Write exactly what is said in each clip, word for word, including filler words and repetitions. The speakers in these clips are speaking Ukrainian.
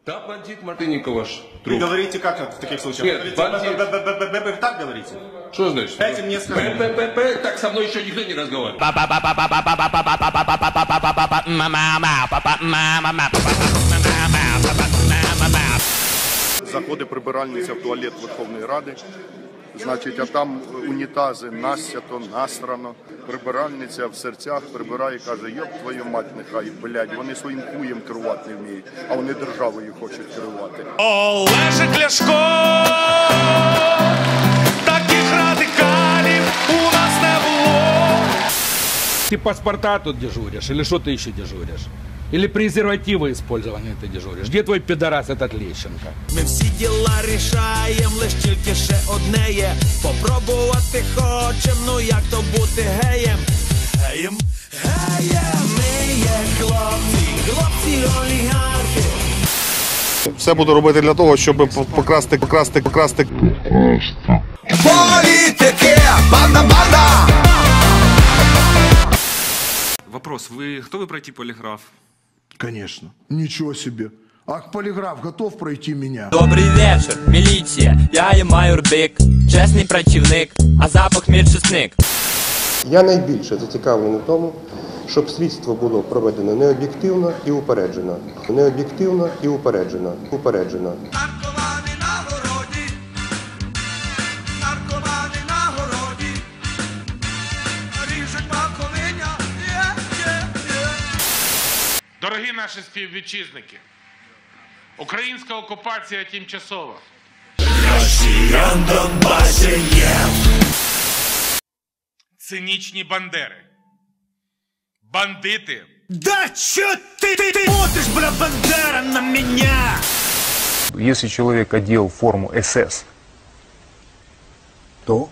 Да, бандит Мартыненко ваш друг. Вы говорите как в таких случаях? Нет, бандит. Вы так говорите? Что значит? Дайте мне сказать. П-п-п-п, так со мной еще никто не разговаривает. Заходить прибиральниця в туалет Верховної Ради, значить, а там унітази насято, насрано. Прибиральниця в серцях прибирає, каже, йоп твою мать, нехай, блядь, вони своїм хуєм керувати не вміють, а вони державою хочуть керувати. Олежик Ляшко, таких радикалів у нас не було. Ты паспорта тут дежуришь или что ты еще дежуришь? Или презервативы использованы ты дежуришь? Где твой пидорас этот Лещенко? Ми всі діла рішаєм, лиш тільки ще одне є. Попробувати хочем, ну як то бути геєм. Геєм, геєм, ми є хлопці, хлопці олігархи. Все буду робити для того, щоб покрасти, покрасти, покрасти. Політики, банда-банда! Вопрос, вы готовы пройти полиграф? Конечно. Ничего себе. Ах, полиграф готов пройти меня? Добрий вечір, міліція, я є майор Дик, чесний працівник, а запах мій чесник. Я найбільше зацікавлений в тому, щоб слідство було проведено необ'єктивно і упереджено. Необ'єктивно і упереджено. Упереджено. Наркомани на городі, наркомани на городі, ріжуть маковиня, є, є, є. Дорогі наші співвітчизники, українська окупація тимчасова. Росіян Донбасі є. Цинічні бандери. Бандити. Да чё ты, ты, ты смотришь, бля, Бандера, на меня? Если человек одел форму эс эс, То?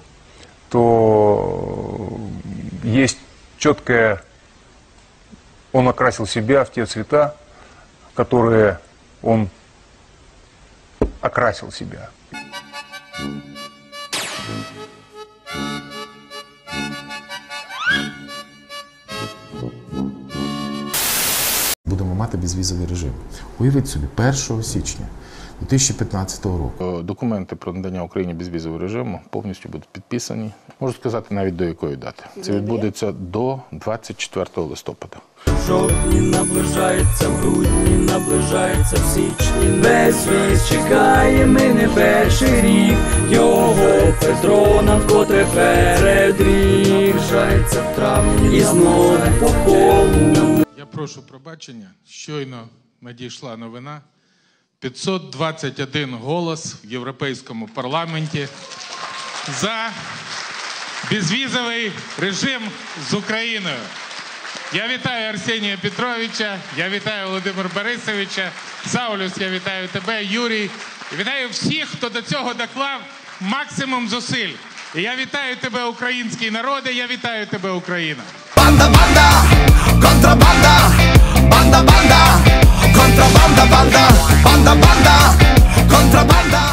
то есть четкое, он окрасил себя в те цвета, которые он окрасил себя. Будемо мати безвізовий режим. Уявіть собі, першого січня дві тисячі п'ятнадцятого року. Документи про надання Україні безвізового режиму повністю будуть підписані. Можу сказати навіть до якої дати. Це відбудеться до двадцять четвертого листопада. В жовтні наближається, в грудні наближається, в січні безвіз чекає мене перший рік. Його Петро нам вкотре передріг. Наближається в травні і знову по колу. Я прошу пробачення, щойно надійшла новина. п'ятсот двадцять один голос в Європейському парламенті за безвізовий режим з Україною. Я вітаю Арсенія Петровича, я вітаю Володимира Борисовича, Саулюс, я вітаю тебе, Юрій. І вітаю всіх, хто до цього доклав максимум зусиль. І я вітаю тебе, український народи, я вітаю тебе, Україна. Банда-банда, контрабанда, банда-банда, контрабанда, банда, банда-банда, контрабанда.